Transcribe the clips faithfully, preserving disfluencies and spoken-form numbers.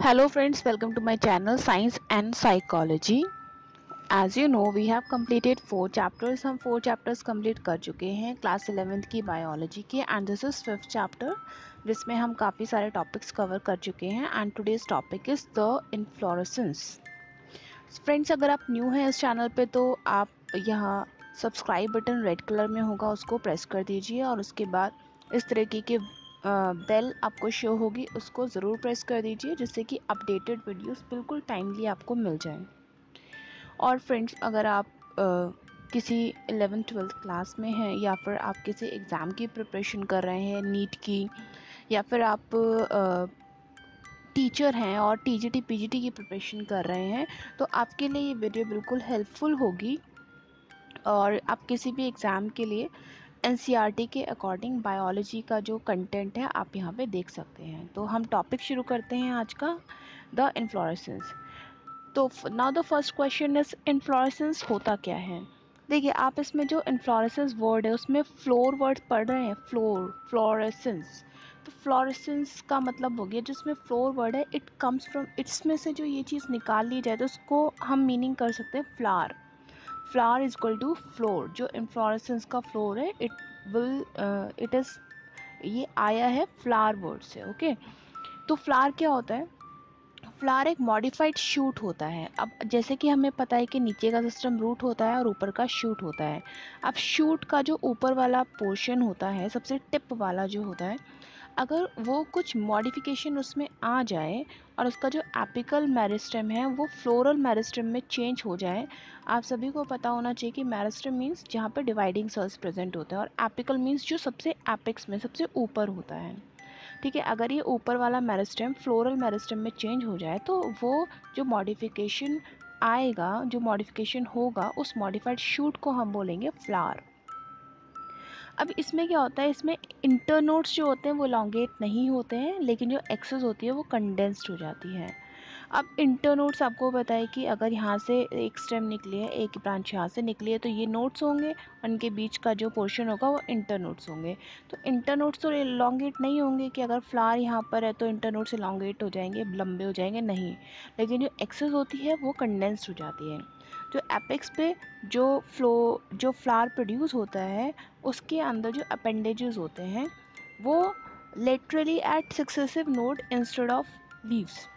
Hello friends, welcome to my channel Science and Psychology. As you know, we have completed four chapters. हम four chapters complete कर चुके हैं class eleventh की biology के end this is fifth chapter जिसमें हम काफ़ी सारे टॉपिक्स कवर कर चुके हैं and today's topic is the inflorescence. Friends, अगर आप न्यू हैं इस चैनल पे तो आप यहाँ सब्सक्राइब बटन रेड कलर में होगा, उसको प्रेस कर दीजिए और उसके बाद इस तरीके के बेल आपको शो होगी, उसको ज़रूर प्रेस कर दीजिए जिससे कि अपडेटेड वीडियोस बिल्कुल टाइमली आपको मिल जाएं. और फ्रेंड्स, अगर आप आ, किसी इलेवेंथ ट्वेल्थ क्लास में हैं या फिर आप किसी एग्ज़ाम की प्रिपरेशन कर रहे हैं नीट की, या फिर आप टीचर हैं और टीजीटी पीजीटी की प्रिपरेशन कर रहे हैं, तो आपके लिए ये वीडियो बिल्कुल हेल्पफुल होगी. और आप किसी भी एग्ज़ाम के लिए एनसीईआरटी के अकॉर्डिंग बायोलॉजी का जो कंटेंट है आप यहाँ पे देख सकते हैं. तो हम टॉपिक शुरू करते हैं आज का, द इन्फ्लोरेसेंस. तो now the first question is inflorescence होता क्या है. देखिए, आप इसमें जो इन्फ्लोरेसेंस वर्ड है उसमें फ्लोर वर्ड पढ़ रहे हैं, फ्लोर फ्लोरेसेंस. तो फ्लोरेसेंस का मतलब हो गया जिसमें फ्लोर वर्ड है, इट कम्स फ्रॉम, इसमें से जो ये चीज़ निकाल ली जाए तो उसको हम मीनिंग कर सकते हैं flower. Flower is equal to flor. जो इन्फ्लोरेसेंस का फ्लोर है इट विल इट इज़, ये आया है फ्लावर वर्ड से. ओके, तो फ्लावर क्या होता है? फ्लावर एक मॉडिफाइड शूट होता है. अब जैसे कि हमें पता है कि नीचे का सिस्टम रूट होता है और ऊपर का शूट होता है. अब शूट का जो ऊपर वाला पोर्शन होता है, सबसे टिप वाला जो होता है, अगर वो कुछ मॉडिफिकेशन उसमें आ जाए और उसका जो एपिकल मेरिस्टेम है वो फ्लोरल मेरिस्टेम में चेंज हो जाए. आप सभी को पता होना चाहिए कि मेरिस्टेम मीन्स जहाँ पे डिवाइडिंग सेल्स प्रेजेंट होते हैं और एपिकल मीन्स जो सबसे एपिक्स में सबसे ऊपर होता है. ठीक है, अगर ये ऊपर वाला मेरिस्टेम फ्लोरल मेरिस्टेम में चेंज हो जाए तो वो जो मॉडिफिकेशन आएगा, जो मॉडिफिकेशन होगा, उस मॉडिफाइड शूट को हम बोलेंगे फ्लावर. अब इसमें क्या होता है, इसमें इंटरनोड्स जो होते हैं वो लॉन्गेट नहीं होते हैं, लेकिन जो एक्सेस होती है वो कंडेंस्ड हो जाती है. अब इंटरनोड्स आपको पता है कि अगर यहाँ से एक स्टेम निकली है, एक ब्रांच यहाँ से निकली है, तो ये नोड्स होंगे और इनके बीच का जो पोर्शन होगा वो इंटरनोड्स होंगे. तो इंटरनोड्स तो लॉन्गेट नहीं होंगे कि अगर फ्लावर यहाँ पर है तो इंटरनोड से लॉन्गेट हो जाएंगे, लंबे हो जाएंगे, नहीं. लेकिन जो एक्सेस होती है वो कंडेंस्ड हो जाती है. जो एपेक्स पे जो फ्लो जो फ्लावर प्रोड्यूस होता है उसके अंदर जो अपेंडेजेस होते हैं वो laterally at successive node instead of leaves.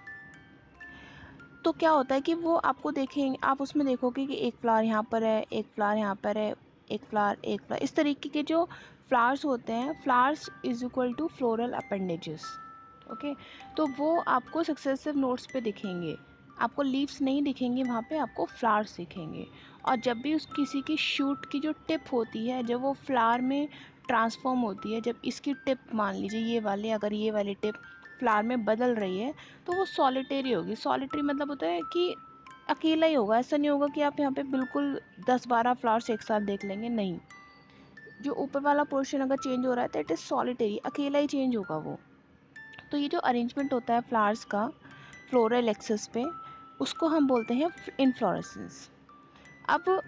तो क्या होता है कि वो आपको देखेंगे, आप उसमें देखोगे कि एक फ्लावर यहाँ पर है, एक फ्लावर यहाँ पर है, एक फ्लावर, एक फ्लावर, इस तरीके के जो फ्लावर्स होते हैं, flowers is equal to floral appendages. Okay, तो वो आपको सक्सेसिव नोड्स पे दिखेंगे, आपको लीव्स नहीं दिखेंगे, वहाँ पे आपको फ्लावर्स दिखेंगे. और जब भी उस किसी की शूट की जो टिप होती है, जब वो फ्लावर में ट्रांसफॉर्म होती है, जब इसकी टिप, मान लीजिए ये वाले, अगर ये वाली टिप फ्लावर में बदल रही है तो वो सॉलिटेरी होगी. सॉलिटरी मतलब होता है कि अकेला ही होगा. ऐसा नहीं होगा कि आप यहाँ पे बिल्कुल दस बारह फ्लावर्स एक साथ देख लेंगे, नहीं. जो ऊपर वाला पोर्शन अगर चेंज हो रहा है तो इट इज़ सॉलिटरी, अकेला ही चेंज होगा वो. तो ये जो अरेंजमेंट होता है फ्लावर्स का फ्लोरल एक्सेस पे, उसको हम बोलते हैं इन्फ्लोरेसेंस. अब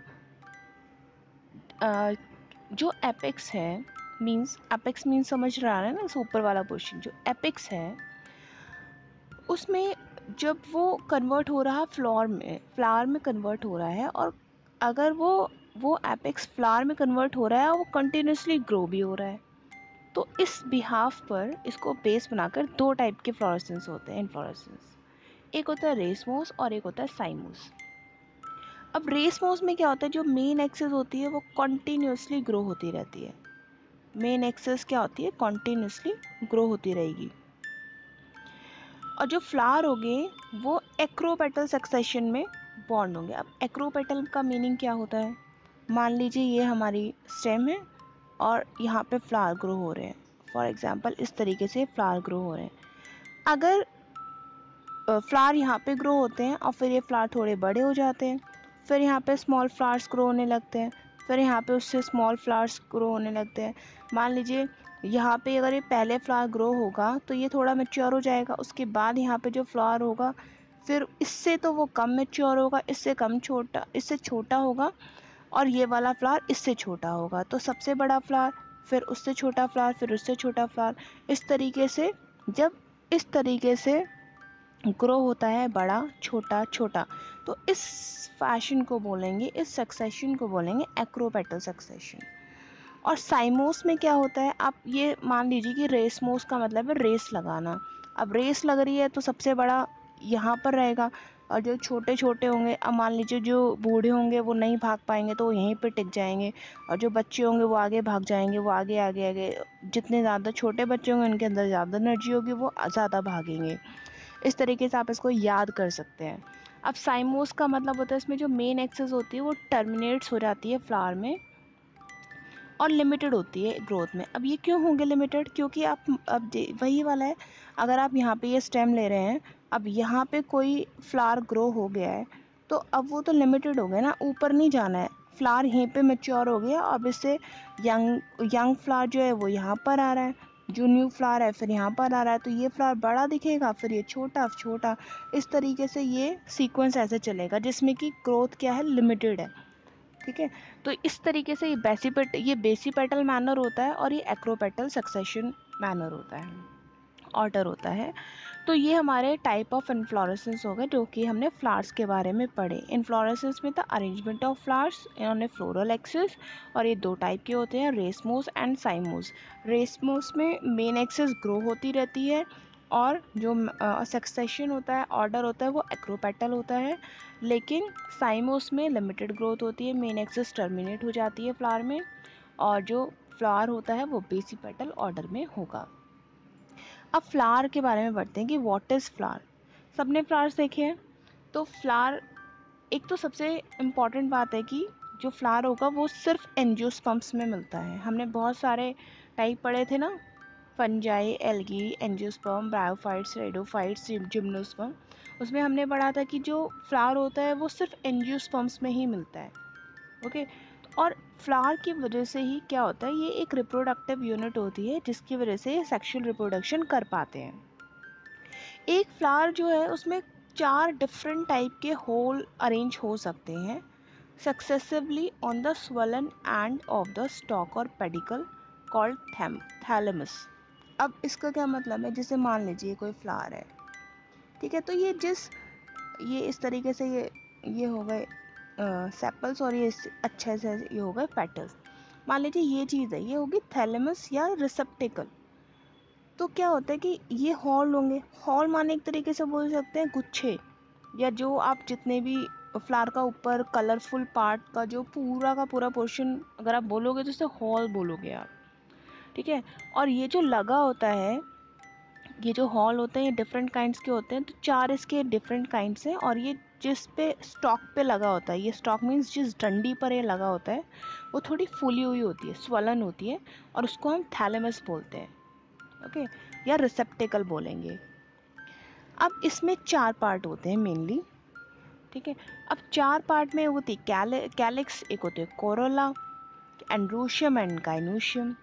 आ, जो एपेक्स है, मींस एपेक्स मींस समझ रहा है ना, ऊपर वाला पोर्शन जो एपेक्स है उसमें जब वो कन्वर्ट हो रहा है फ्लोर में, फ्लावर में कन्वर्ट हो रहा है, और अगर वो वो एपेक्स फ्लावर में कन्वर्ट हो रहा है और वो कंटिन्यूसली ग्रो भी हो रहा है, तो इस बिहाफ पर इसको बेस बनाकर दो टाइप के फ्लोरेसेंस होते हैं, इन्फ्लोरेसेंस. एक होता है रेसमोस और एक होता है साइमोस. अब रेसमोस में क्या होता है, जो मेन एक्सेस होती है वो कंटिन्यूसली ग्रो होती रहती है. मेन एक्सेस क्या होती है, कंटिन्यूसली ग्रो होती रहेगी. और जो फ्लावर होंगे वो एक्रोपेटल सक्सेशन में बॉन्ड होंगे. अब एक्रोपेटल का मीनिंग क्या होता है, मान लीजिए ये हमारी स्टेम है और यहाँ पे फ्लावर ग्रो हो रहे हैं. फॉर एग्जांपल इस तरीके से फ्लावर ग्रो हो रहे हैं. अगर फ्लावर यहाँ पे ग्रो होते हैं और फिर ये फ्लावर थोड़े बड़े हो जाते हैं, फिर यहाँ पे स्मॉल फ्लावर्स ग्रो होने लगते हैं, फिर यहाँ पे उससे स्मॉल फ्लावर्स ग्रो होने लगते हैं. मान लीजिए यहाँ पे अगर ये पहले फ्लावर ग्रो होगा तो ये थोड़ा मैच्योर हो जाएगा, उसके बाद यहाँ पे जो फ्लावर होगा फिर इससे तो वो कम मैच्योर होगा, इससे कम छोटा, इससे छोटा होगा, और ये वाला फ्लावर इससे छोटा होगा. तो सबसे बड़ा फ्लावर, फिर उससे छोटा फ्लावर, फिर उससे छोटा फ्लावर. इस तरीके से जब इस तरीके से ग्रो होता है बड़ा छोटा छोटा। तो इस फैशन को बोलेंगे, इस सक्सेशन को बोलेंगे एक्रोपेटल सक्सेशन। और साइमोस में क्या होता है, आप ये मान लीजिए कि रेसमोस का मतलब है रेस लगाना। अब रेस लग रही है तो सबसे बड़ा यहाँ पर रहेगा, और जो छोटे छोटे होंगे, अब मान लीजिए जो बूढ़े होंगे वो नहीं भाग पाएंगे तो वो यहीं पे टिक जाएंगे, और जो बच्चे होंगे वो आगे भाग जाएंगे, वो आगे आगे आगे। जितने ज़्यादा छोटे बच्चे होंगे उनके अंदर ज़्यादा एनर्जी होगी, वो ज़्यादा भागेंगे। इस तरीके से आप इसको याद कर सकते हैं। अब साइमोस का मतलब होता है इसमें जो मेन एक्सेस होती है वो टर्मिनेट्स हो जाती है फ्लावर में और लिमिटेड होती है ग्रोथ में। अब ये क्यों होंगे लिमिटेड, क्योंकि आप अब वही वाला है, अगर आप यहाँ पे ये स्टेम ले रहे हैं, अब यहाँ पे कोई फ्लावर ग्रो हो गया है तो अब वो तो लिमिटेड हो गया ना, ऊपर नहीं जाना है। फ्लावर यहीं पे मैच्योर हो गया, अब इससे यंग यंग फ्लावर जो है वो यहाँ पर आ रहा है, जो न्यू फ्लावर है फिर यहाँ पर आ रहा है, तो ये फ्लावर बड़ा दिखेगा, फिर ये छोटा छोटा। इस तरीके से ये सीक्वेंस ऐसे चलेगा जिसमें कि ग्रोथ क्या है, लिमिटेड है। ठीक है, तो इस तरीके से ये बेसिपेट ये बेसिपेटल मैनर होता है और ये एक्रोपेटल सक्सेशन मैनर होता है, ऑर्डर होता है। तो ये हमारे टाइप ऑफ इन्फ्लोरेसेंस हो गए जो कि हमने फ्लावर्स के बारे में पढ़े। इन्फ्लोरेसेंस में था arrangement of flowers on a floral axis, और ये दो टाइप के होते हैं, रेसमोस एंड साइमोस। रेसमोस में मेन एक्सिस ग्रो होती रहती है, और जो सक्सेशन होता है, ऑर्डर होता है, वो एक्रोपेटल होता है। लेकिन साइमोस में लिमिटेड ग्रोथ होती है, मेन एक्सिस टर्मिनेट हो जाती है फ्लावर में, और जो फ्लावर होता है वो बेसिपेटल ऑर्डर में होगा। अब फ्लावर के बारे में पढ़ते हैं कि व्हाट इज़ फ्लावर। सबने फ्लावर्स देखे हैं, तो फ्लावर, एक तो सबसे इम्पॉर्टेंट बात है कि जो फ्लावर होगा वो सिर्फ एंजियोस्पर्म्स में मिलता है। हमने बहुत सारे टाइप पढ़े थे ना, fungi, algae, angiosperm, bryophytes, pteridophytes, gymnosperm. उसमें हमने पढ़ा था कि जो फ्लावर होता है वो सिर्फ एंजियोस्पर्म्स में ही मिलता है। ओके, और फ्लावर की वजह से ही क्या होता है, ये एक रिप्रोडक्टिव यूनिट होती है जिसकी वजह से ये सेक्सुअल रिप्रोडक्शन कर पाते हैं। एक फ्लावर जो है उसमें चार डिफरेंट टाइप के होल अरेंज हो सकते हैं successively on the swollen end of the stalk और पेडिकल कॉल्ड थैलेमस। अब इसका क्या मतलब है, जैसे मान लीजिए कोई फ्लावर है, ठीक है, तो ये जिस ये इस तरीके से ये ये हो गए सेपल्स, और ये अच्छे से ये हो गए पेटल्स। मान लीजिए ये चीज़ है, ये होगी थैलेमस या रिसेप्टिकल। तो क्या होता है कि ये हॉल होंगे, हॉल माने एक तरीके से बोल सकते हैं गुच्छे, या जो आप जितने भी फ्लावर का ऊपर कलरफुल पार्ट का जो पूरा का पूरा पोर्शन अगर आप बोलोगे तो इसे हॉल बोलोगे आप। ठीक है, और ये जो लगा होता है, ये जो हॉल होते हैं ये डिफरेंट काइंड्स के होते हैं, तो चार इसके डिफरेंट काइंड्स हैं। और ये जिस पे स्टॉक पे लगा होता है, ये स्टॉक मीन्स जिस डंडी पर ये लगा होता है वो थोड़ी फूली हुई होती है, स्वलन होती है, और उसको हम थैलेमस बोलते हैं। ओके, या रिसेप्टिकल बोलेंगे। अब इसमें चार पार्ट होते हैं मेनली। ठीक है, अब चार पार्ट में होती है कैलिक्स, एक होते हैं corolla, androecium and gynoecium.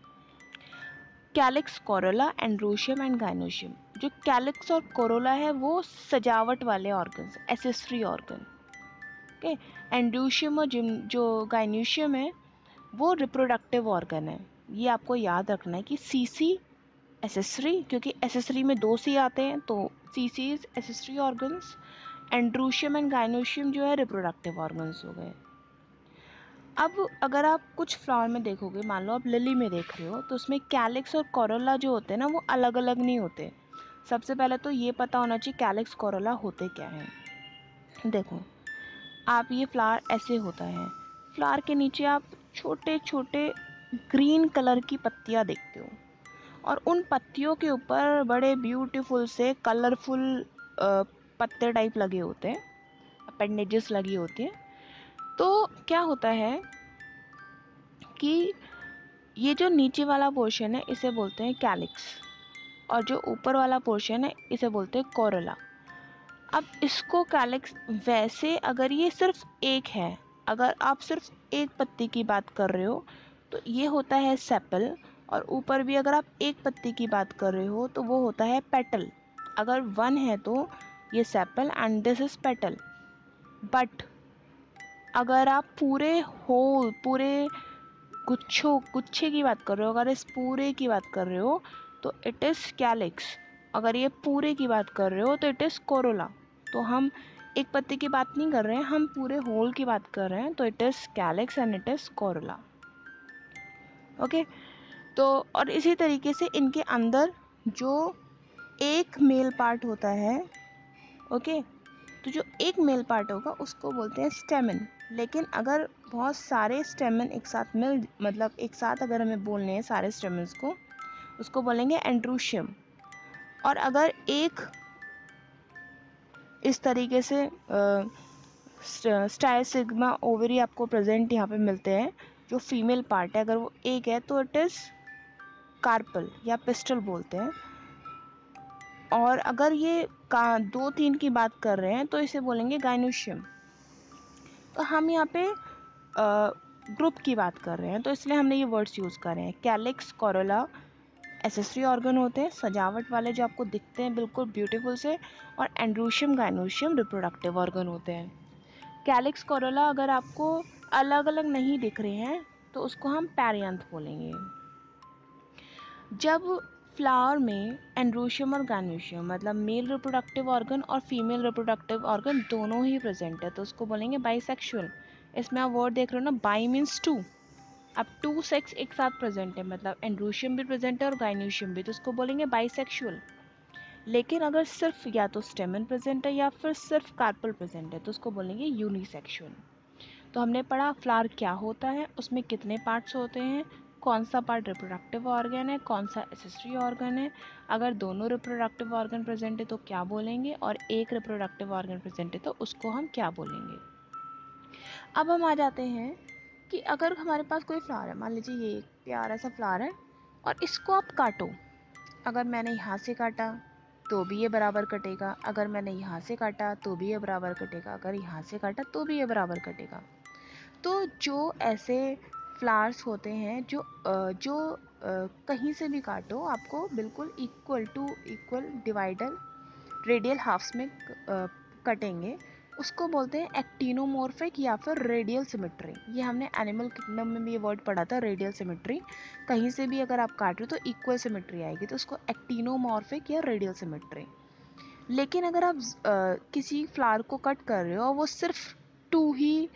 Calyx, corolla, androecium and gynoecium. जो कैलिक्स और कोरोला है वो सजावट वाले organ, accessory organ. Okay, androecium और जो गाइनोशियम है वो रिप्रोडक्टिव ऑर्गन है। ये आपको याद रखना है कि सी सी एसेसरी, क्योंकि एसेसरी में दो सी आते हैं, तो C C is accessory organs, androecium and gynoecium जो है रिप्रोडक्टिव ऑर्गन्स हो गए। अब अगर आप कुछ फ्लावर में देखोगे, मान लो आप लिली में देख रहे हो, तो उसमें कैलिक्स और कोरोला जो होते हैं ना वो अलग अलग नहीं होते। सबसे पहले तो ये पता होना चाहिए कैलिक्स कोरोला होते क्या हैं। देखो, आप ये फ्लावर ऐसे होता है, फ्लावर के नीचे आप छोटे छोटे ग्रीन कलर की पत्तियाँ देखते हो, और उन पत्तियों के ऊपर बड़े ब्यूटीफुल से कलरफुल पत्ते टाइप लगे होते हैं, अपेंडेजेस लगी होती हैं। तो क्या होता है कि ये जो नीचे वाला पोर्शन है इसे बोलते हैं कैलिक्स, और जो ऊपर वाला पोर्शन है इसे बोलते हैं कोरोला। अब इसको कैलिक्स, वैसे अगर ये सिर्फ एक है, अगर आप सिर्फ एक पत्ती की बात कर रहे हो तो ये होता है सेपल, और ऊपर भी अगर आप एक पत्ती की बात कर रहे हो तो वो होता है पेटल। अगर वन है तो ये sepal and this is petal. But अगर आप पूरे होल, पूरे गुच्छों गुच्छे की बात कर रहे हो, अगर इस पूरे की बात कर रहे हो तो इट इज़ कैलिक्स। अगर ये पूरे की बात कर रहे हो तो इट इज़ कोरोला। तो हम एक पत्ती की बात नहीं कर रहे हैं, हम पूरे होल की बात कर रहे हैं, तो it is calyx and it is corolla. Okay, तो और इसी तरीके से इनके अंदर जो एक मेल पार्ट होता है, ओके, तो जो एक मेल पार्ट होगा उसको बोलते हैं स्टेमन। लेकिन अगर बहुत सारे स्टेमन एक साथ मिल मतलब एक साथ अगर हमें बोलने हैं सारे स्टेमन्स को, उसको बोलेंगे एंड्रोशियम। और अगर एक इस तरीके से स्टाइसिग्मा ओवरी आपको प्रेजेंट यहाँ पे मिलते हैं, जो फीमेल पार्ट है अगर वो एक है तो इट इज़ कार्पल या पिस्टल बोलते हैं। और अगर ये का दो तीन की बात कर रहे हैं तो इसे बोलेंगे गाइनोशियम। तो हम यहाँ पे ग्रुप की बात कर रहे हैं तो इसलिए हमने ये वर्ड्स यूज़ कर रहे हैं। कैलिक्स, कोरोला एसेसरी ऑर्गन होते हैं, सजावट वाले जो आपको दिखते हैं बिल्कुल ब्यूटीफुल से, और एंड्रोशियम, गाइनोशियम रिप्रोडक्टिव ऑर्गन होते हैं। कैलिक्स, कोरोला अगर आपको अलग अलग नहीं दिख रहे हैं तो उसको हम पैरियांथ बोलेंगे। जब फ्लावर में एंड्रोशियम और गाइनोशियम मतलब मेल रिप्रोडक्टिव ऑर्गन और फीमेल रिप्रोडक्टिव ऑर्गन दोनों ही प्रेजेंट है तो उसको बोलेंगे बाइसेक्सुअल। इसमें आप वर्ड देख रहे हो ना, बाई मीन्स टू, अब टू सेक्स एक साथ प्रेजेंट है, मतलब एंड्रोशियम भी प्रेजेंट है और गाइनोशियम भी, तो उसको बोलेंगे बाइसेक्सुअल। लेकिन अगर सिर्फ या तो स्टेमन प्रेजेंट है या फिर सिर्फ कार्पल प्रेजेंट है तो उसको बोलेंगे यूनिसेक्सुअल। तो हमने पढ़ा फ्लावर क्या होता है, उसमें कितने पार्ट्स होते हैं, कौन सा पार्ट रिप्रोडक्टिव ऑर्गन है, कौन सा एसेसरी ऑर्गन है, अगर दोनों रिप्रोडक्टिव ऑर्गन प्रेजेंट है तो क्या बोलेंगे, और एक रिप्रोडक्टिव ऑर्गन प्रेजेंट है तो उसको हम क्या बोलेंगे। अब हम आ जाते हैं कि अगर हमारे पास कोई फ्लावर है, मान लीजिए ये एक प्यारा सा फ्लावर है और इसको आप काटो, अगर मैंने यहाँ से काटा तो भी ये बराबर कटेगा, अगर मैंने यहाँ से काटा तो भी ये बराबर कटेगा, अगर यहाँ से काटा तो भी ये बराबर कटेगा। तो जो ऐसे फ्लावर्स होते हैं जो जो कहीं से भी काटो आपको बिल्कुल equal two equal divided radial halves में कटेंगे, उसको बोलते हैं एक्टिनोमॉर्फिक या फिर रेडियल सिमेट्री। ये हमने एनिमल किंगडम में भी ये वर्ड पढ़ा था, रेडियल सिमेट्री। कहीं से भी अगर आप काट रहे हो तो इक्वल सिमेट्री आएगी, तो उसको एक्टिनोमॉर्फिक या रेडियल सिमेट्री। लेकिन अगर आप आ, किसी फ्लावर को कट कर रहे हो और वो सिर्फ टू ही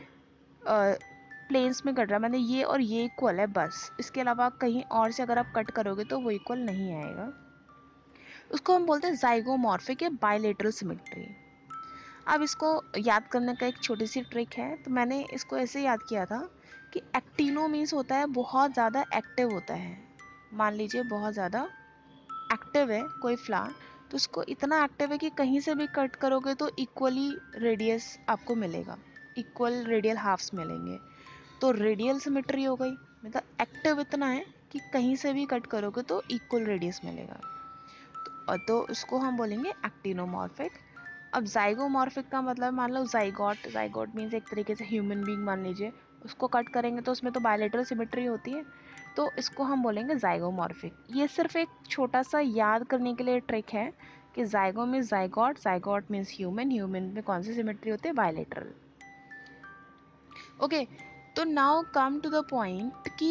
प्लेन्स में कट रहा है, मैंने ये और ये इक्वल है बस, इसके अलावा कहीं और से अगर आप कट करोगे तो वो इक्वल नहीं आएगा, उसको हम बोलते हैं जाइगोमॉर्फिक या बायलेटरल सिमेट्री। अब इसको याद करने का एक छोटी सी ट्रिक है, तो मैंने इसको ऐसे याद किया था कि एक्टिनो मीन्स होता है बहुत ज़्यादा एक्टिव होता है। मान लीजिए बहुत ज़्यादा एक्टिव है कोई फ्लावर, तो उसको इतना एक्टिव है कि कहीं से भी कट करोगे तो इक्वली रेडियस आपको मिलेगा, इक्वल रेडियल हाफ्स मिलेंगे, तो रेडियल सिमेट्री हो गई। मतलब एक्टिव इतना है कि कहीं से भी कट करोगे तो इक्वल रेडियस मिलेगा, तो, तो उसको हम बोलेंगे एक्टिनोमॉर्फिक। अब जाइगोमॉर्फिक का मतलब मान लो जाइगोट, जाइगोट मीन्स एक तरीके से ह्यूमन बीइंग मान लीजिए, उसको कट करेंगे तो उसमें तो बायलेटरल सिमेट्री होती है, तो इसको हम बोलेंगे जाइगोमॉर्फिक। ये सिर्फ एक छोटा सा याद करने के लिए ट्रिक है कि zygo means zygote, zygote means human, human में कौन सी सिमेट्री होती है, बायलेटरल। ओके, तो now come to the point कि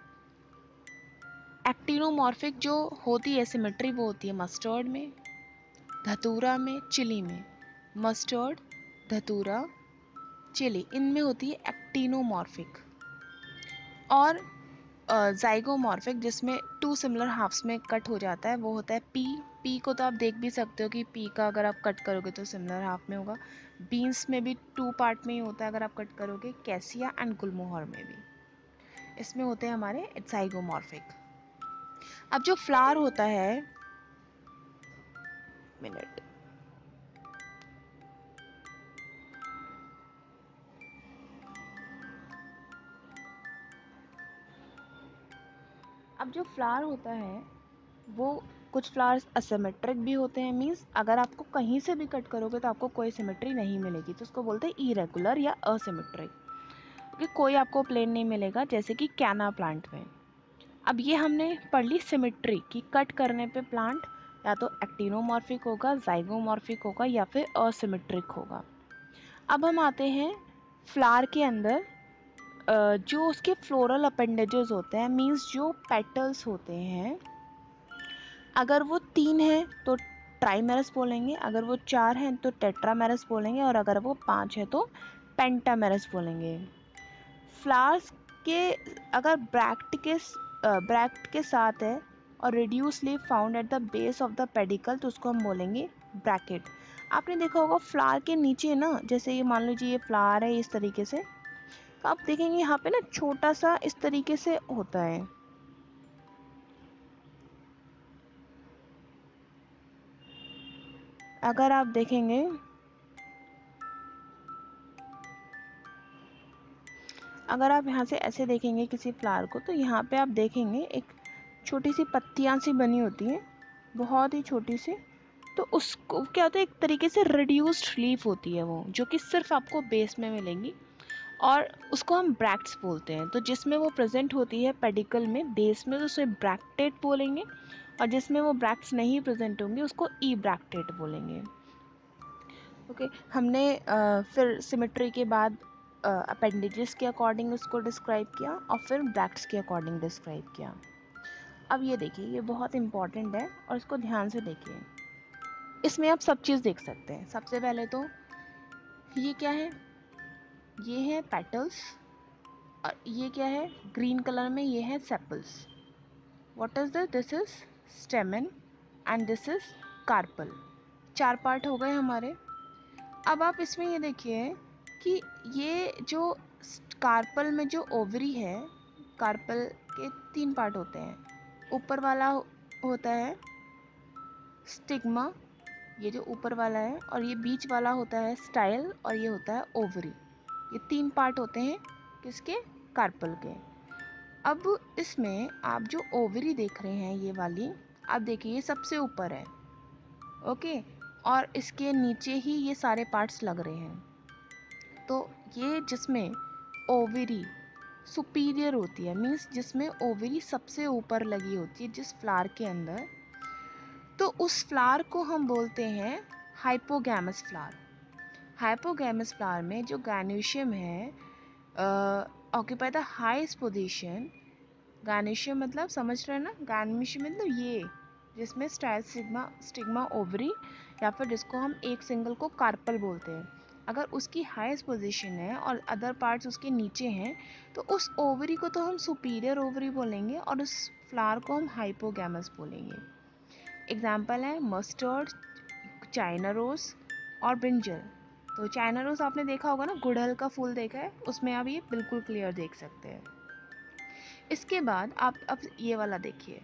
एक्टिनोमॉर्फिक जो होती है सिमेट्री वो होती है मस्टर्ड में, धतूरा में, चिली में। मस्टर्ड, धतूरा, चिली, इनमें होती है एक्टिनोमॉर्फिक। और जाइगोमॉर्फिक जिसमें टू सिमिलर हाफ्स में कट हो जाता है वो होता है पी। पी को तो आप देख भी सकते हो कि पी का अगर आप कट करोगे तो सिमिलर हाफ में होगा। बीन्स में भी टू पार्ट में ही होता है अगर आप कट करोगे, कैसिया एंड गुलमोहर में भी, इसमें होते हैं हमारे जाइगोमॉर्फिक। अब जो फ्लावर होता है, मिनट, अब जो फ्लावर होता है वो कुछ फ्लावर्स असिमेट्रिक भी होते हैं, मीन्स अगर आपको कहीं से भी कट करोगे तो आपको कोई सिमेट्री नहीं मिलेगी, तो उसको बोलते हैं इरेगुलर या असिमेट्रिक, क्योंकि कोई आपको प्लेन नहीं मिलेगा, जैसे कि कैना प्लांट में। अब ये हमने पढ़ ली सिमेट्री कि कट करने पे प्लांट या तो एक्टिनोमॉर्फिक होगा, जाइगोमॉर्फिक होगा या फिर असिमेट्रिक होगा। अब हम आते हैं फ्लावर के अंदर जो उसके फ्लोरल अपेंडेजेस होते हैं, मीन्स जो पेटल्स होते हैं। अगर वो तीन है तो ट्राइमेरस बोलेंगे, अगर वो चार हैं तो टेट्रामेरस बोलेंगे, और अगर वो पाँच है तो पेंटामेरस बोलेंगे। फ्लावर्स के अगर ब्रैक्ट के ब्रैक्ट के साथ है और reduce leaf found at the base of the pedicel तो उसको हम बोलेंगे ब्रैकेट। आपने देखा होगा फ्लावर के नीचे ना, जैसे ये मान लीजिए ये फ्लावर है इस तरीके से, तो आप देखेंगे यहाँ पे ना छोटा सा इस तरीके से होता है। अगर आप देखेंगे अगर आप यहाँ से ऐसे देखेंगे किसी फ्लावर को, तो यहाँ पे आप देखेंगे एक छोटी सी पत्तियाँ सी बनी होती हैं, बहुत ही छोटी सी। तो उसको क्या होता है, एक तरीके से रिड्यूस्ड लीफ होती है वो, जो कि सिर्फ आपको बेस में मिलेंगी, और उसको हम ब्रैक्ट्स बोलते हैं। तो जिसमें वो प्रेजेंट होती है पेडिकल में बेस में तो उसे ब्रैक्टेट बोलेंगे, और जिसमें वो ब्रैक्ट्स नहीं प्रेजेंट होंगे उसको ई ब्रैक्टेट बोलेंगे। ओके okay, हमने आ, फिर सिमेट्री के बाद अपेंडेजेस के अकॉर्डिंग उसको डिस्क्राइब किया और फिर ब्रैक्ट्स के अकॉर्डिंग डिस्क्राइब किया। अब ये देखिए, ये बहुत इंपॉर्टेंट है और इसको ध्यान से देखिए। इसमें आप सब चीज़ देख सकते हैं। सबसे पहले तो ये क्या है, ये है पेटल्स, और ये क्या है ग्रीन कलर में, ये है sepals. What is this? This is stamen and this is carpel. चार पार्ट हो गए हमारे। अब आप इसमें ये देखिए कि ये जो कार्पल में जो ओवरी है, कार्पल के तीन पार्ट होते हैं। ऊपर वाला होता है स्टिग्मा, ये जो ऊपर वाला है, और ये बीच वाला होता है स्टाइल, और ये होता है ओवरी। ये तीन पार्ट होते हैं किसके? कार्पल के। अब इसमें आप जो ओवरी देख रहे हैं ये वाली, आप देखिए ये सबसे ऊपर है, ओके, और इसके नीचे ही ये सारे पार्ट्स लग रहे हैं। तो ये जिसमें ओवरी सुपीरियर होती है, मीन्स जिसमें ओवरी सबसे ऊपर लगी होती है जिस फ्लावर के अंदर, तो उस फ्लावर को हम बोलते हैं हाइपोगैमस फ्लावर। हाइपोगैमस फ्लावर में जो गैनोशियम है occupy the highest position. Gynoecium मतलब समझ रहे हैं ना, गैनोशियम मतलब ये जिसमें स्टाइल स्टिग्मा स्टिग्मा ओवरी, या फिर जिसको हम एक सिंगल को कार्पल बोलते हैं, अगर उसकी हाईएस्ट पोजीशन है और अदर पार्ट्स उसके नीचे हैं तो उस ओवरी को तो हम सुपीरियर ओवरी बोलेंगे और उस फ्लावर को हम हाइपोगैमस बोलेंगे। एग्जाम्पल है मस्टर्ड, चाइना रोज और ब्रिंजल। तो चाइना रोज आपने देखा होगा ना, गुड़हल का फूल देखा है, उसमें आप ये बिल्कुल क्लियर देख सकते हैं। इसके बाद आप अब ये वाला देखिए,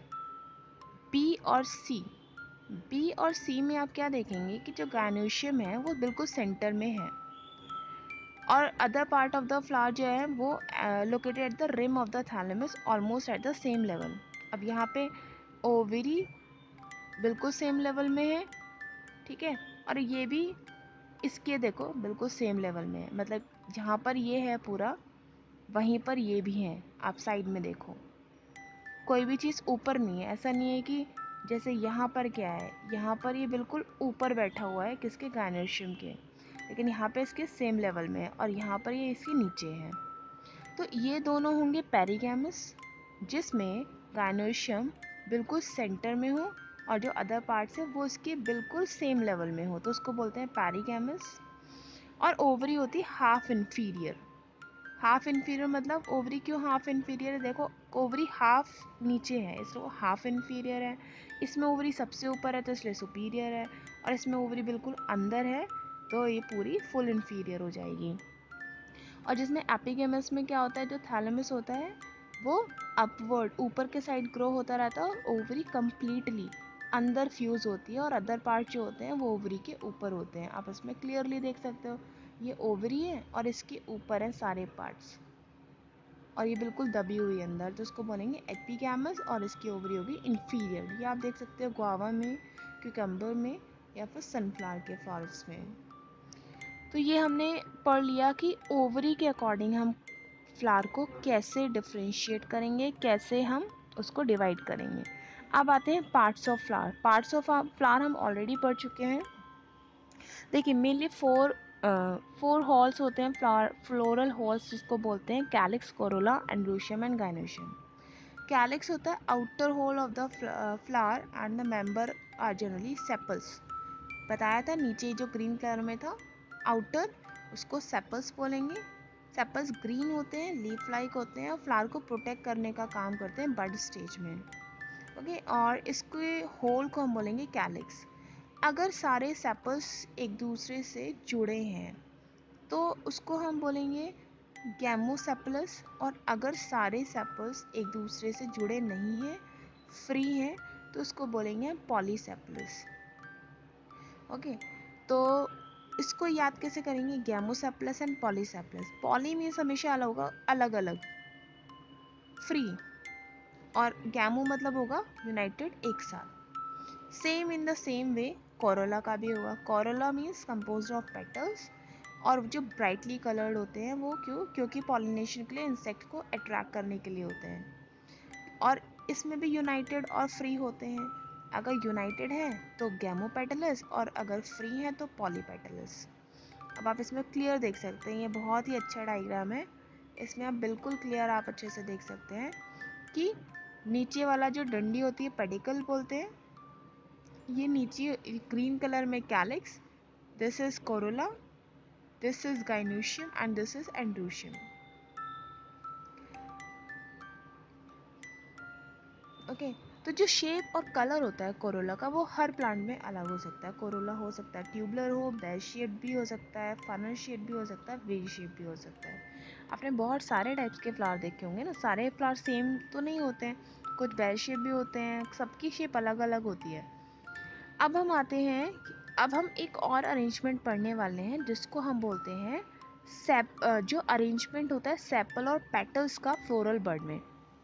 बी और सी। बी और सी में आप क्या देखेंगे कि जो गैनोशियम है वो बिल्कुल सेंटर में है, और other part of the flower जो है वो located at the rim of the thalamus almost at the same level. अब यहाँ पे ओवरी बिल्कुल सेम लेवल में है, ठीक है, और ये भी इसके देखो बिल्कुल सेम लेवल में है, मतलब जहाँ पर ये है पूरा वहीं पर ये भी है। आप साइड में देखो, कोई भी चीज़ ऊपर नहीं है, ऐसा नहीं है कि जैसे यहाँ पर क्या है, यहाँ पर ये बिल्कुल ऊपर बैठा हुआ है किसके? गैनोशियम के, लेकिन यहाँ पे इसके सेम लेवल में है, और यहाँ पर ये इसके नीचे है। तो ये दोनों होंगे पेरिगैमस, जिसमें गैनोशियम बिल्कुल सेंटर में हो और जो अदर पार्ट्स है वो इसके बिल्कुल सेम लेवल में हो, तो उसको बोलते हैं पेरिगैमस। और ओवरी होती है हाफ इन्फीरियर। हाफ इन्फीरियर मतलब ओवरी क्यों हाफ इन्फीरियर है? देखो ओवरी हाफ नीचे है इसलिए वो हाफ इन्फीरियर है, इसमें ओवरी सबसे ऊपर है तो इसलिए सुपीरियर है, और इसमें ओवरी बिल्कुल अंदर है तो ये पूरी फुल इन्फीरियर हो जाएगी। और जिसमें एपिगैमस में क्या होता है, जो थैलेमस होता है वो अपवर्ड ऊपर के साइड ग्रो होता रहता है, और ओवरी कम्प्लीटली अंदर फ्यूज़ होती है, और अदर पार्ट जो होते हैं वो ओवरी के ऊपर होते हैं। आप इसमें क्लियरली देख सकते हो, ये ओवरी है और इसके ऊपर है सारे पार्ट्स, और ये बिल्कुल दबी हुई है अंदर, तो उसको बोलेंगे एपिगैमस, और इसकी ओवरी होगी इन्फीरियर। ये आप देख सकते हो गुआवा में, क्यूकम्बर में, या फिर सनफ्लावर के फ्लावर्स में। तो ये हमने पढ़ लिया कि ओवरी के अकॉर्डिंग हम फ्लावर को कैसे डिफ्रेंशिएट करेंगे, कैसे हम उसको डिवाइड करेंगे। अब आते हैं parts of flower. Parts of flower हम ऑलरेडी पढ़ चुके हैं। देखिए मेनली फोर फोर हॉल्स होते हैं फ्लावर, फ्लोरल हॉल्स जिसको बोलते हैं calyx, corolla, androecium and gynoecium. Calyx होता है outer whorl of the flower and the member are generally sepals. बताया था नीचे जो ग्रीन कलर में था आउटर, उसको सेपल्स बोलेंगे। सेपल्स ग्रीन होते हैं, लीफ लाइक होते हैं और फ्लावर को प्रोटेक्ट करने का काम करते हैं बड स्टेज में। ओके, और इसके होल को हम बोलेंगे कैलिक्स। अगर सारे सेपल्स एक दूसरे से जुड़े हैं तो उसको हम बोलेंगे गैमोसेपलस, और अगर सारे सेपल्स एक दूसरे से जुड़े नहीं हैं, फ्री हैं, तो उसको बोलेंगे पॉलीसेपलस। ओके, तो इसको याद कैसे करेंगे, gamosepalous and polysepalous. Poly means हमेशा अलग होगा, अलग अलग, फ्री, और गैमो मतलब होगा यूनाइटेड, एक साथ। Same in the same way corolla का भी होगा। Corolla means composed of petals, और जो ब्राइटली कलर्ड होते हैं वो क्यों, क्योंकि पॉलिनेशन के लिए, इंसेक्ट को अट्रैक्ट करने के लिए होते हैं। और इसमें भी यूनाइटेड और फ्री होते हैं। अगर यूनाइटेड है तो गैमोपेटलस, और अगर फ्री है तो पॉलीपेटलस। अब आप इसमें क्लियर देख सकते हैं, ये बहुत ही अच्छा डायग्राम है, इसमें आप बिल्कुल क्लियर आप अच्छे से देख सकते हैं कि नीचे वाला जो डंडी होती है पेडिकल बोलते हैं, ये नीचे ग्रीन कलर में calyx, this is corolla, this is gynoecium and this is androecium. Okay, तो जो शेप और कलर होता है कोरोला का वो हर प्लांट में अलग हो सकता है। कोरोला हो सकता है ट्यूबलर हो, बेल शेप भी हो सकता है, फनल शेप भी हो सकता है, वी शेप भी हो सकता है। आपने बहुत सारे टाइप्स के फ्लावर देखे होंगे ना, सारे फ्लावर सेम तो नहीं होते हैं, कुछ बेल शेप भी होते हैं, सबकी शेप अलग अलग होती है। अब हम आते हैं, अब हम एक और अरेंजमेंट पढ़ने वाले हैं जिसको हम बोलते हैं सेप, जो अरेंजमेंट होता है सेपल और पेटल्स का फ्लोरल बर्ड में।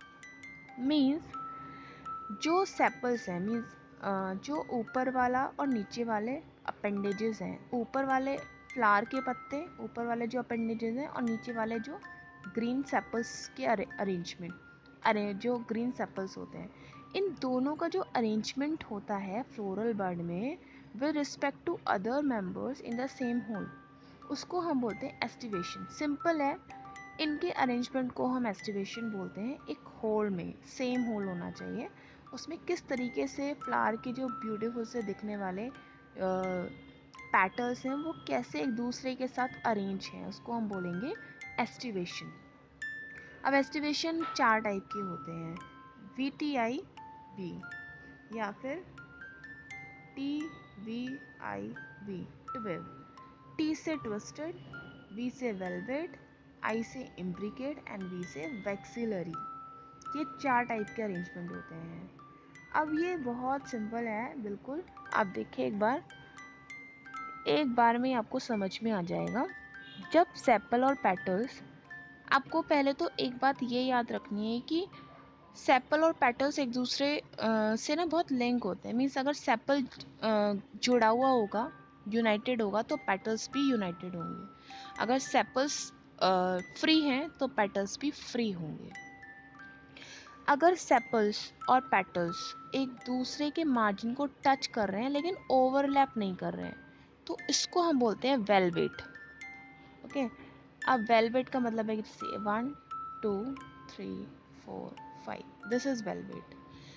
मीन्स जो सेपल्स हैं, मीन्स जो ऊपर वाला और नीचे वाले अपेंडेजेस हैं, ऊपर वाले फ्लावर के पत्ते, ऊपर वाले जो अपेंडेजेस हैं, और नीचे वाले जो ग्रीन सेपल्स के अरेंजमेंट, अरे जो ग्रीन सेपल्स होते हैं, इन दोनों का जो अरेंजमेंट होता है फ्लोरल बर्ड में with respect to other members in the same whorl, उसको हम बोलते हैं एस्टिवेशन। सिंपल है, इनके अरेंजमेंट को हम एस्टिवेशन बोलते हैं। एक होल में सेम होल होना चाहिए, उसमें किस तरीके से फ्लावर के जो ब्यूटीफुल से दिखने वाले पैटर्न्स हैं वो कैसे एक दूसरे के साथ अरेंज हैं, उसको हम बोलेंगे एस्टिवेशन। अब एस्टिवेशन चार टाइप के होते हैं, वी टी आई वी, या फिर T V I V, twelve. T से ट्विस्टेड, वी से वेलवेट, आई से इम्ब्रिकेट एंड वी से वैक्सिलरी। ये चार टाइप के अरेंजमेंट होते हैं। अब ये बहुत सिंपल है, बिल्कुल आप देखिए एक बार, एक बार में आपको समझ में आ जाएगा। जब सेपल और पेटल्स, आपको पहले तो एक बात ये याद रखनी है कि सेपल और पेटल्स एक दूसरे आ, से ना बहुत लिंक होते हैं। मीन्स अगर सेपल जुड़ा हुआ होगा, यूनाइटेड होगा, तो पेटल्स भी यूनाइटेड होंगे। अगर सेपल्स फ्री हैं तो पेटल्स भी फ्री होंगे। अगर सेपल्स और पेटल्स एक दूसरे के मार्जिन को टच कर रहे हैं लेकिन ओवरलैप नहीं कर रहे हैं, तो इसको हम बोलते हैं वेलवेट। ओके, अब वेलवेट का मतलब है कि one two three four five, this is valvate.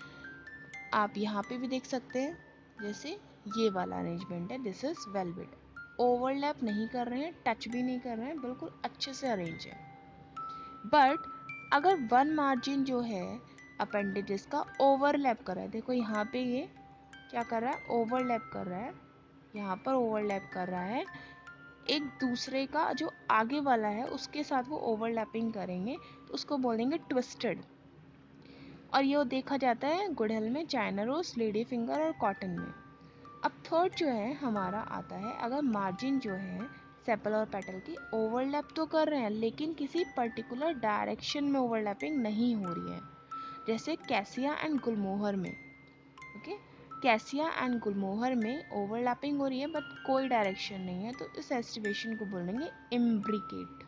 आप यहाँ पे भी देख सकते हैं, जैसे ये वाला अरेंजमेंट है, दिस इज वेलवेट। ओवरलैप नहीं कर रहे हैं, टच भी नहीं कर रहे हैं, बिल्कुल अच्छे से अरेंज है। बट अगर वन मार्जिन जो है अपेंडेजेस का ओवरलैप कर रहा है, देखो यहाँ पे ये क्या कर रहा है, ओवरलैप कर रहा है, यहाँ पर ओवरलैप कर रहा है, एक दूसरे का जो आगे वाला है उसके साथ वो ओवरलैपिंग करेंगे, तो उसको बोलेंगे ट्विस्टेड। और ये देखा जाता है गुड़हल में, चाइना रोज, लेडी फिंगर और कॉटन में। अब थर्ड जो है हमारा आता है, अगर मार्जिन जो है सेपल और पेटल की ओवरलैप तो कर रहे हैं लेकिन किसी पर्टिकुलर डायरेक्शन में ओवरलैपिंग नहीं हो रही है, जैसे कैसिया एंड गुलमोहर में। ओके, कैसिया एंड गुलमोहर में ओवरलैपिंग हो रही है बट कोई डायरेक्शन नहीं है, तो इस एस्टिवेशन को बोलेंगे इम्ब्रिकेट।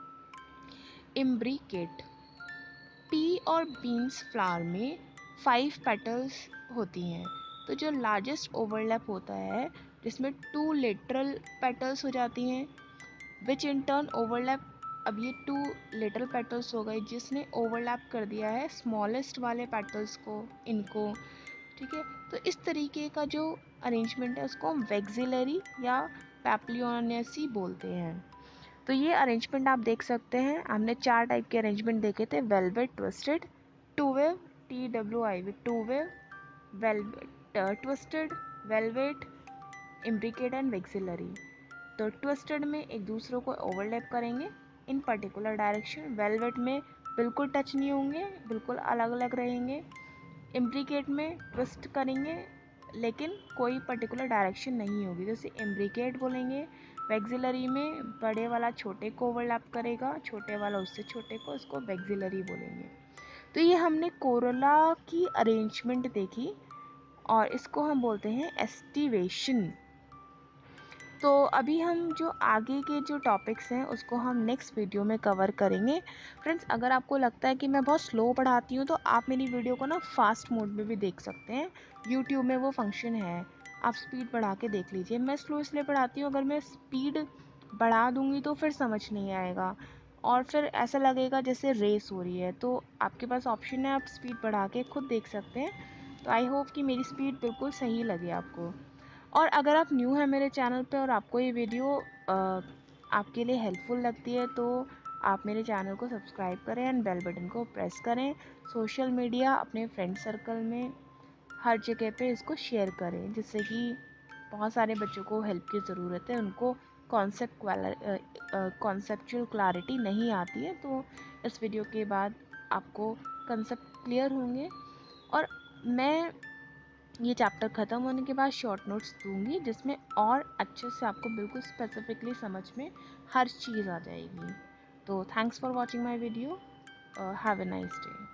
इम्ब्रिकेट। पी और बीन्स फ्लावर में फाइव पेटल्स होती हैं, तो जो लार्जेस्ट ओवरलैप होता है जिसमें टू लेटरल पेटल्स हो जाती हैं, विच इन टर्न ओवरलैप अब ये टू लिटिल पेटल्स हो गए जिसने ओवरलैप कर दिया है स्मॉलेस्ट वाले पेटल्स को, इनको, ठीक है। तो इस तरीके का जो अरेंजमेंट है उसको हम वेक्सिलरी या पैप्लियोनेसी बोलते हैं। तो ये अरेंजमेंट आप देख सकते हैं, हमने चार टाइप के अरेंजमेंट देखे थे, valvate, twisted, two wave, T W I V, two wave, valvate, twisted, valvate, imbricate and vexillary. तो ट्विस्टेड में एक दूसरों को ओवरलैप करेंगे इन पर्टिकुलर डायरेक्शन, वेलवेट में बिल्कुल टच नहीं होंगे, बिल्कुल अलग अलग रहेंगे, इम्ब्रिकेट में ट्विस्ट करेंगे लेकिन कोई पर्टिकुलर डायरेक्शन नहीं होगी, जैसे इम्ब्रिकेट बोलेंगे। वेक्सिलरी में बड़े वाला छोटे को ओवरलैप करेगा, छोटे वाला उससे छोटे को, इसको वेक्सिलरी बोलेंगे। तो ये हमने कोरोला की अरेंजमेंट देखी और इसको हम बोलते हैं एस्टिवेशन। तो अभी हम जो आगे के जो टॉपिक्स हैं उसको हम नेक्स्ट वीडियो में कवर करेंगे। फ्रेंड्स, अगर आपको लगता है कि मैं बहुत स्लो पढ़ाती हूँ तो आप मेरी वीडियो को ना फास्ट मोड में भी देख सकते हैं, यूट्यूब में वो फंक्शन है, आप स्पीड बढ़ा के देख लीजिए। मैं स्लो इसलिए पढ़ाती हूँ, अगर मैं स्पीड बढ़ा दूँगी तो फिर समझ नहीं आएगा और फिर ऐसा लगेगा जैसे रेस हो रही है। तो आपके पास ऑप्शन है, आप स्पीड बढ़ा के खुद देख सकते हैं। तो आई होप कि मेरी स्पीड बिल्कुल सही लगे आपको। और अगर आप न्यू हैं मेरे चैनल पे और आपको ये वीडियो आपके लिए हेल्पफुल लगती है तो आप मेरे चैनल को सब्सक्राइब करें एंड बेल बटन को प्रेस करें। सोशल मीडिया, अपने फ्रेंड सर्कल में, हर जगह पे इसको शेयर करें, जिससे कि बहुत सारे बच्चों को हेल्प की ज़रूरत है, उनको कॉन्सेप्ट कॉन्सेप्चुअल क्लैरिटी नहीं आती है। तो इस वीडियो के बाद आपको कंसेप्ट क्लियर होंगे और मैं ये चैप्टर ख़त्म होने के बाद शॉर्ट नोट्स दूंगी जिसमें और अच्छे से आपको बिल्कुल स्पेसिफिकली समझ में हर चीज़ आ जाएगी। तो thanks for watching my video, have a nice day.